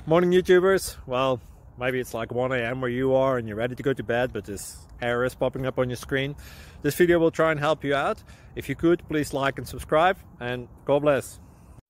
Morning YouTubers. Well, maybe it's like 1 a.m. where you are and you're ready to go to bed, but this error is popping up on your screen. This video will try and help you out. If you could, please like and subscribe, and God bless.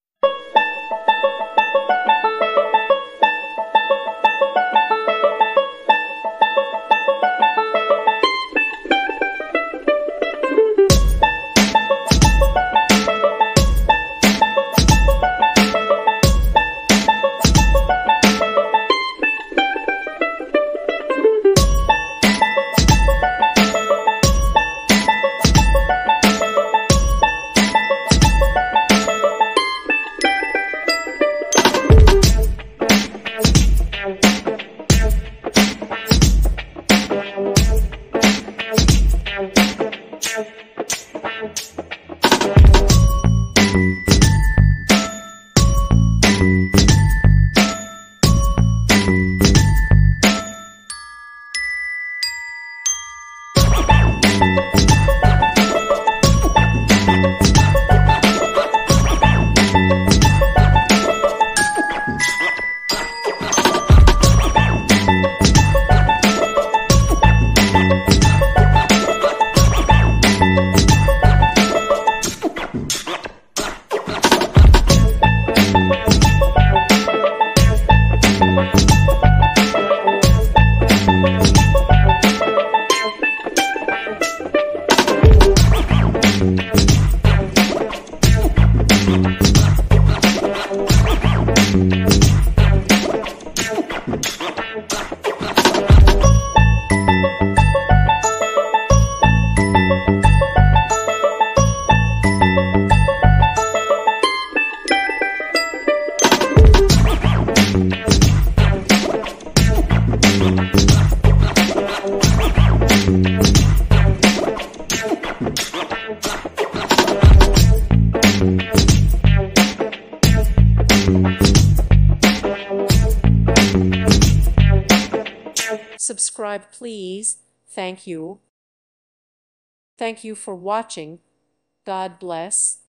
Subscribe, please. Thank you. Thank you for watching. God bless.